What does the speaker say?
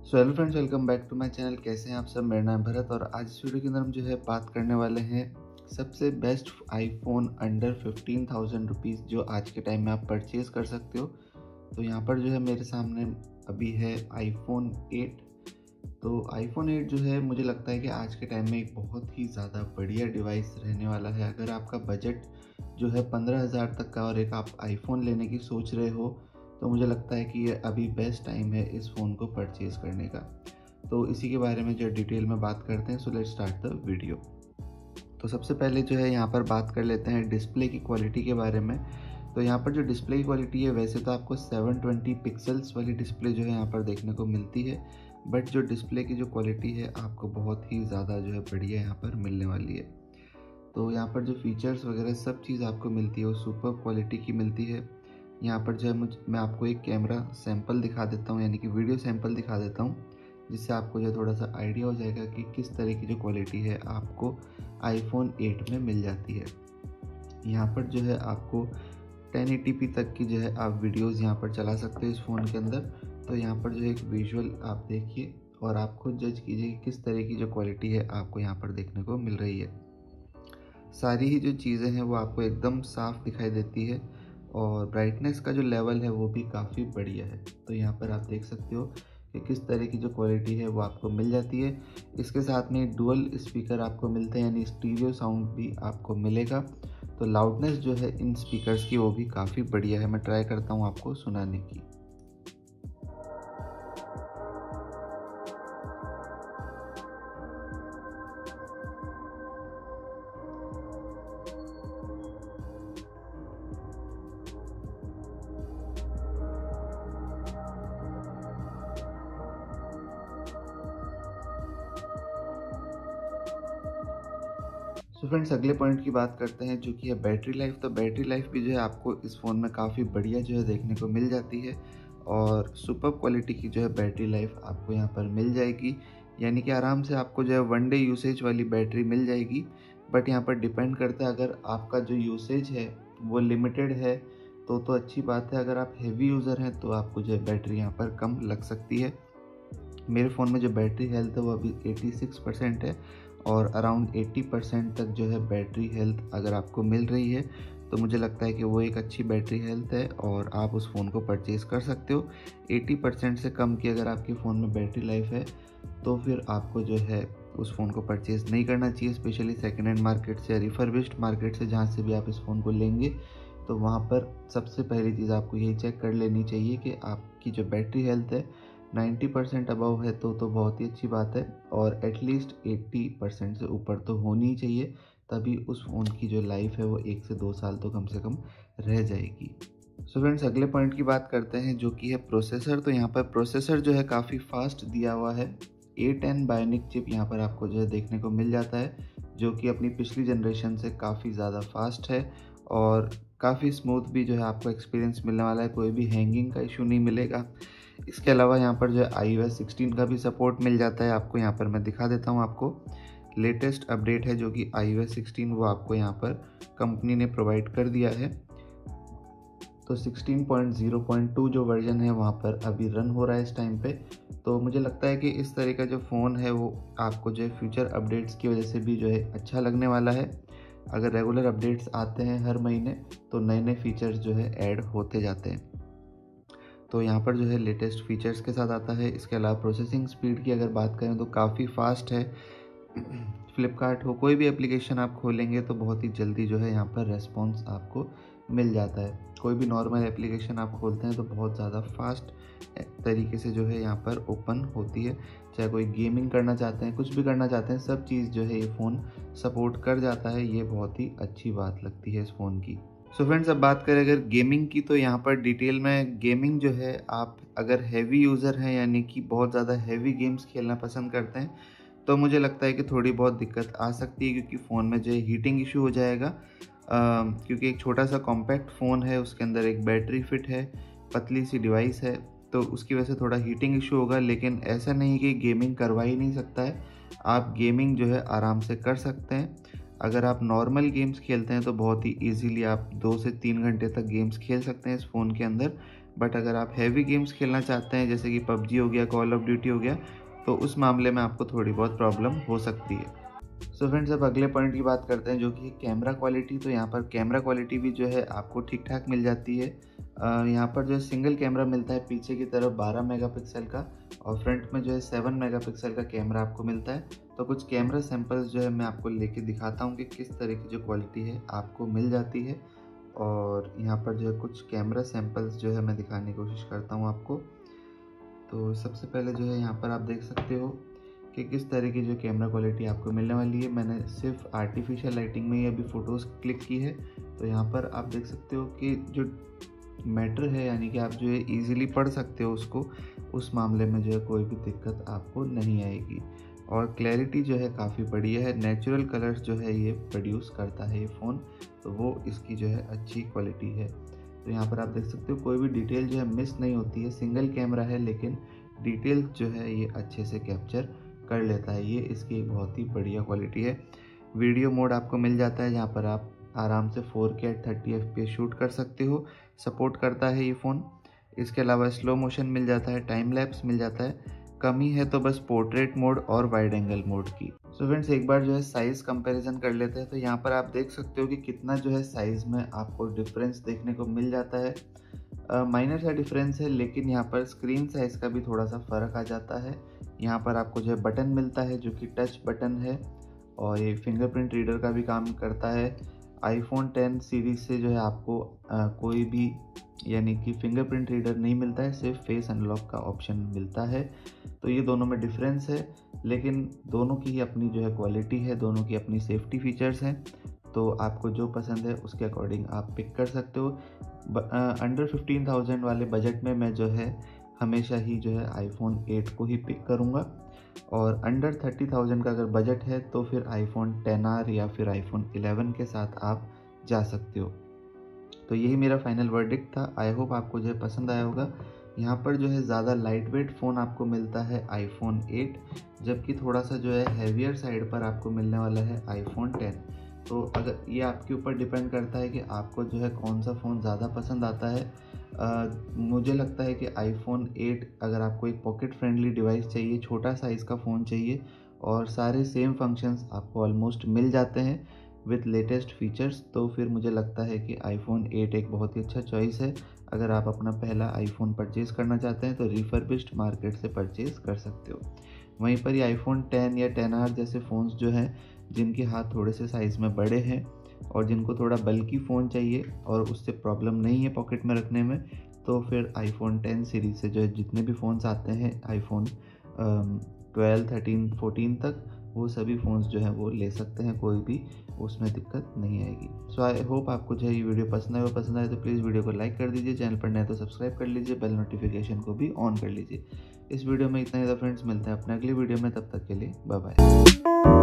So hello friends, welcome back to my channel. कैसे हैं आप सब? मेरा नाम भरत और आज इस वीडियो के अंदर हम जो है बात करने वाले हैं सबसे बेस्ट आईफोन अंडर 15,000 रुपीज़ जो आज के टाइम में आप परचेज़ कर सकते हो। तो यहाँ पर जो है मेरे सामने अभी है आईफोन 8। तो आईफोन 8 जो है मुझे लगता है कि आज के टाइम में एक बहुत ही ज़्यादा बढ़िया डिवाइस रहने वाला है। अगर आपका बजट जो है 15,000 तक का और एक आप आईफोन लेने की सोच रहे हो तो मुझे लगता है कि ये अभी बेस्ट टाइम है इस फ़ोन को परचेज़ करने का। तो इसी के बारे में जो डिटेल में बात करते हैं। So let's start the video. तो सबसे पहले जो है यहाँ पर बात कर लेते हैं डिस्प्ले की क्वालिटी के बारे में। तो यहाँ पर जो डिस्प्ले की क्वालिटी है वैसे तो आपको 720 पिक्सल्स वाली डिस्प्ले जो है यहाँ पर देखने को मिलती है, बट जो डिस्प्ले की जो क्वालिटी है आपको बहुत ही ज़्यादा जो है बढ़िया यहाँ पर मिलने वाली है। तो यहाँ पर जो फीचर्स वगैरह सब चीज़ आपको मिलती है वो सुपर क्वालिटी की मिलती है। यहाँ पर जो है मैं आपको एक कैमरा सैंपल दिखा देता हूँ, यानी कि वीडियो सैंपल दिखा देता हूँ, जिससे आपको जो थोड़ा सा आइडिया हो जाएगा कि किस तरह की जो क्वालिटी है आपको आईफोन 8 में मिल जाती है। यहाँ पर जो है आपको 1080p तक की जो है आप वीडियोस यहाँ पर चला सकते हो इस फ़ोन के अंदर। तो यहाँ पर जो है एक विजुअल आप देखिए और आप खुद जज कीजिए कि किस तरह की जो क्वालिटी है आपको यहाँ पर देखने को मिल रही है। सारी ही जो चीज़ें हैं वो आपको एकदम साफ़ दिखाई देती है और ब्राइटनेस का जो लेवल है वो भी काफ़ी बढ़िया है। तो यहाँ पर आप देख सकते हो कि किस तरह की जो क्वालिटी है वो आपको मिल जाती है। इसके साथ में डुअल स्पीकर आपको मिलते हैं, यानी स्टीरियो साउंड भी आपको मिलेगा। तो लाउडनेस जो है इन स्पीकर्स की वो भी काफ़ी बढ़िया है। मैं ट्राई करता हूँ आपको सुनाने की। सो फ्रेंड्स, अगले पॉइंट की बात करते हैं जो कि है बैटरी लाइफ। तो बैटरी लाइफ भी जो है आपको इस फ़ोन में काफ़ी बढ़िया जो है देखने को मिल जाती है और सुपर क्वालिटी की जो है बैटरी लाइफ आपको यहाँ पर मिल जाएगी, यानी कि आराम से आपको जो है 1 डे यूसेज वाली बैटरी मिल जाएगी। बट यहाँ पर डिपेंड करता है, अगर आपका जो यूसेज है वो लिमिटेड है तो अच्छी बात है। अगर आप हेवी यूज़र हैं तो आपको जो है बैटरी यहाँ पर कम लग सकती है। मेरे फ़ोन में जो बैटरी हेल्थ है वो अभी 86% है और अराउंड 80% तक जो है बैटरी हेल्थ अगर आपको मिल रही है तो मुझे लगता है कि वो एक अच्छी बैटरी हेल्थ है और आप उस फ़ोन को परचेज़ कर सकते हो। 80% से कम की अगर आपके फ़ोन में बैटरी लाइफ है तो फिर आपको जो है उस फ़ोन को परचेज़ नहीं करना चाहिए, स्पेशली सेकेंड हैंड मार्केट से या रिफर्बिश्ड मार्केट से, जहाँ से भी आप इस फ़ोन को लेंगे। तो वहाँ पर सबसे पहली चीज़ आपको यही चेक कर लेनी चाहिए कि आपकी जो बैटरी हेल्थ है 90% अबव है तो बहुत ही अच्छी बात है, और एटलीस्ट 80% से ऊपर तो होनी ही चाहिए, तभी उस फ़ोन की जो लाइफ है वो 1 से 2 साल तो कम से कम रह जाएगी। सो फ्रेंड्स, अगले पॉइंट की बात करते हैं जो कि है प्रोसेसर। तो यहाँ पर प्रोसेसर जो है काफ़ी फास्ट दिया हुआ है। A10 बायोनिक चिप यहाँ पर आपको जो है देखने को मिल जाता है, जो कि अपनी पिछली जनरेशन से काफ़ी ज़्यादा फास्ट है और काफ़ी स्मूथ भी जो है आपको एक्सपीरियंस मिलने वाला है। कोई भी हैंगिंग का इशू नहीं मिलेगा। इसके अलावा यहाँ पर जो है iOS 16 का भी सपोर्ट मिल जाता है आपको। यहाँ पर मैं दिखा देता हूँ आपको लेटेस्ट अपडेट है जो कि iOS 16 वो आपको यहाँ पर कंपनी ने प्रोवाइड कर दिया है। तो 16.0.2 जो वर्जन है वहाँ पर अभी रन हो रहा है इस टाइम पे। तो मुझे लगता है कि इस तरह का जो फ़ोन है वो आपको जो है फ्यूचर अपडेट्स की वजह से भी जो है अच्छा लगने वाला है। अगर रेगुलर अपडेट्स आते हैं हर महीने तो नए नए फीचर्स जो है ऐड होते जाते हैं। तो यहाँ पर जो है लेटेस्ट फीचर्स के साथ आता है। इसके अलावा प्रोसेसिंग स्पीड की अगर बात करें तो काफ़ी फास्ट है। फ्लिपकार्ट हो, कोई भी एप्लीकेशन आप खोलेंगे तो बहुत ही जल्दी जो है यहाँ पर रेस्पॉन्स आपको मिल जाता है। कोई भी नॉर्मल एप्लीकेशन आप खोलते हैं तो बहुत ज़्यादा फास्ट तरीके से जो है यहाँ पर ओपन होती है। चाहे कोई गेमिंग करना चाहते हैं, कुछ भी करना चाहते हैं, सब चीज़ जो है ये फ़ोन सपोर्ट कर जाता है। ये बहुत ही अच्छी बात लगती है इस फ़ोन की। सो फ्रेंड्स, अब बात करें अगर गेमिंग की तो यहाँ पर डिटेल में गेमिंग जो है, आप अगर हैवी यूज़र हैं यानी कि बहुत ज़्यादा हैवी गेम्स खेलना पसंद करते हैं तो मुझे लगता है कि थोड़ी बहुत दिक्कत आ सकती है, क्योंकि फ़ोन में जो है हीटिंग इशू हो जाएगा। क्योंकि एक छोटा सा कॉम्पैक्ट फ़ोन है, उसके अंदर एक बैटरी फिट है, पतली सी डिवाइस है, तो उसकी वजह से थोड़ा हीटिंग इशू होगा। लेकिन ऐसा नहीं कि गेमिंग करवा ही नहीं सकता है, आप गेमिंग जो है आराम से कर सकते हैं। अगर आप नॉर्मल गेम्स खेलते हैं तो बहुत ही ईजीली आप 2 से 3 घंटे तक गेम्स खेल सकते हैं इस फ़ोन के अंदर। बट अगर आप हैवी गेम्स खेलना चाहते हैं जैसे कि पबजी हो गया, कॉल ऑफ ड्यूटी हो गया, तो उस मामले में आपको थोड़ी बहुत प्रॉब्लम हो सकती है। सो फ्रेंड्स, अब अगले पॉइंट की बात करते हैं जो कि कैमरा क्वालिटी। तो यहाँ पर कैमरा क्वालिटी भी जो है आपको ठीक ठाक मिल जाती है। यहाँ पर जो है सिंगल कैमरा मिलता है पीछे की तरफ 12 मेगापिक्सल का, और फ्रंट में जो है 7 मेगापिक्सल का कैमरा आपको मिलता है। तो कुछ कैमरा सैंपल्स जो है मैं आपको लेके दिखाता हूँ कि किस तरह की जो क्वालिटी है आपको मिल जाती है। और यहाँ पर जो है कुछ कैमरा सैंपल्स जो है मैं दिखाने की कोशिश करता हूँ आपको। तो सबसे पहले जो है यहाँ पर आप देख सकते हो कि किस तरह की जो कैमरा क्वालिटी आपको मिलने वाली है। मैंने सिर्फ आर्टिफिशियल लाइटिंग में ही अभी फ़ोटोज़ क्लिक की है। तो यहाँ पर आप देख सकते हो कि जो मैटर है, यानी कि आप जो है ईज़िली पढ़ सकते हो उसको, उस मामले में जो है कोई भी दिक्कत आपको नहीं आएगी। और क्लैरिटी जो है काफ़ी बढ़िया है, नेचुरल कलर्स जो है ये प्रोड्यूस करता है ये फ़ोन, तो वो इसकी जो है अच्छी क्वालिटी है। तो यहाँ पर आप देख सकते हो कोई भी डिटेल जो है मिस नहीं होती है। सिंगल कैमरा है लेकिन डिटेल जो है ये अच्छे से कैप्चर कर लेता है। ये इसकी बहुत ही बढ़िया क्वालिटी है। वीडियो मोड आपको मिल जाता है जहाँ पर आप आराम से 4K 30 FPS शूट कर सकते हो, सपोर्ट करता है ये फ़ोन। इसके अलावा स्लो मोशन मिल जाता है, टाइम लैप्स मिल जाता है। कमी है तो बस पोर्ट्रेट मोड और वाइड एंगल मोड की। सो फ्रेंड्स, एक बार जो है साइज़ कंपैरिजन कर लेते हैं। तो यहाँ पर आप देख सकते हो कि कितना जो है साइज़ में आपको डिफरेंस देखने को मिल जाता है। माइनर सा डिफरेंस है, लेकिन यहाँ पर स्क्रीन साइज़ का भी थोड़ा सा फ़र्क आ जाता है। यहाँ पर आपको जो है बटन मिलता है जो कि टच बटन है, और ये फिंगरप्रिंट रीडर का भी काम करता है। आईफोन 10 सीरीज़ से जो है आपको कोई भी यानी कि फिंगरप्रिंट रीडर नहीं मिलता है, सिर्फ फेस अनलॉक का ऑप्शन मिलता है। तो ये दोनों में डिफरेंस है, लेकिन दोनों की ही अपनी जो है क्वालिटी है, दोनों की अपनी सेफ्टी फीचर्स हैं। तो आपको जो पसंद है उसके अकॉर्डिंग आप पिक कर सकते हो। अंडर 15,000 वाले बजट में मैं जो है हमेशा ही जो है आईफोन 8 को ही पिक करूँगा, और अंडर 30,000 का अगर बजट है तो फिर आईफोन 10R या फिर आईफोन 11 के साथ आप जा सकते हो। तो यही मेरा फाइनल वर्डिक्ट था। आई होप आपको जो है पसंद आया होगा। यहाँ पर जो है ज़्यादा लाइट वेट फ़ोन आपको मिलता है आईफोन 8, जबकि थोड़ा सा जो है हैवियर साइड पर आपको मिलने वाला है आईफोन 10। तो अगर ये आपके ऊपर डिपेंड करता है कि आपको जो है कौन सा फ़ोन ज़्यादा पसंद आता है। मुझे लगता है कि आईफोन 8 अगर आपको एक पॉकेट फ्रेंडली डिवाइस चाहिए, छोटा साइज़ का फ़ोन चाहिए और सारे सेम फंक्शंस आपको ऑलमोस्ट मिल जाते हैं विथ लेटेस्ट फीचर्स, तो फिर मुझे लगता है कि आईफोन 8 एक बहुत ही अच्छा चॉइस है। अगर आप अपना पहला आईफोन परचेज़ करना चाहते हैं तो रिफर्बिश्ड मार्केट से परचेज़ कर सकते हो। वहीं पर ये आईफोन 10 या 10R जैसे फ़ोन्स जो हैं, जिनके हाथ थोड़े से साइज़ में बड़े हैं और जिनको थोड़ा बल्की फ़ोन चाहिए और उससे प्रॉब्लम नहीं है पॉकेट में रखने में, तो फिर आईफोन 10 सीरीज़ से जो है जितने भी फ़ोन्स आते हैं आईफोन 12, 13, 14 तक, वो सभी फ़ोन्स जो हैं वो ले सकते हैं, कोई भी उसमें दिक्कत नहीं आएगी। सो आई होप आपको जो है ये वीडियो पसंद आए तो प्लीज़ वीडियो को लाइक कर दीजिए, चैनल पर नए तो सब्सक्राइब कर लीजिए, बेल नोटिफिकेशन को भी ऑन कर लीजिए। इस वीडियो में इतना ही था फ्रेंड्स, मिलते हैं अपने अगली वीडियो में, तब तक के लिए बाय बाय।